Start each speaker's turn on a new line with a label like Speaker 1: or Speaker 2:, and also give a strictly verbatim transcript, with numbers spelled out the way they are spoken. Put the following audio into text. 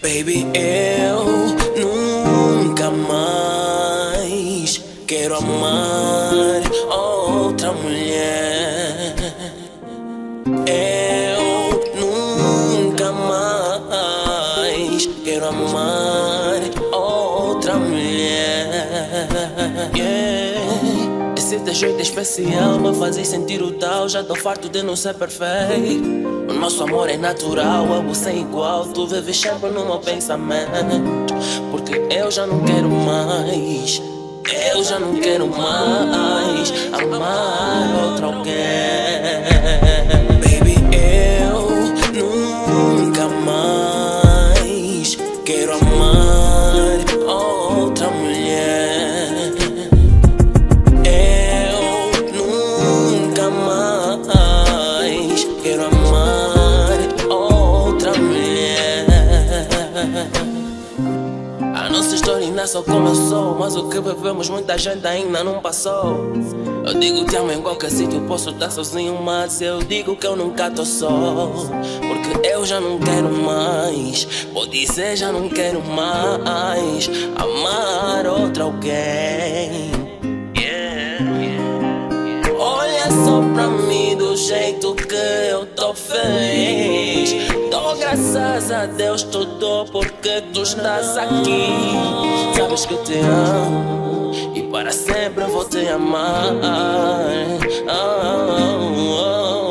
Speaker 1: Baby, eu nunca mais quero amar outra mulher. Eu nunca mais quero amar outra mulher. Yeah. Esse teu jeito especial me faz sentir o tal. Já tô farto de não ser perfeito. O nosso amor é natural, algo sem igual. Tu vives sempre no meu pensamento. Porque eu já não quero mais, eu já não quero mais amar outra alguém. Baby, eu nunca mais quero amar outra mulher. Eu nunca mais quero amar outra mulher. A nossa história ainda só começou, mas o que vivemos muita gente ainda não passou. Eu digo te amo em qualquer sítio, posso estar sozinho, mas eu digo que eu nunca tô só. Porque eu já não quero mais, vou dizer já não quero mais amar outra alguém. Olha só pra mim do jeito que eu tô feliz. Dou graças a Deus tudo porque tu estás aqui. Sabes que te amo e para sempre vou te amar. Oh, oh, oh.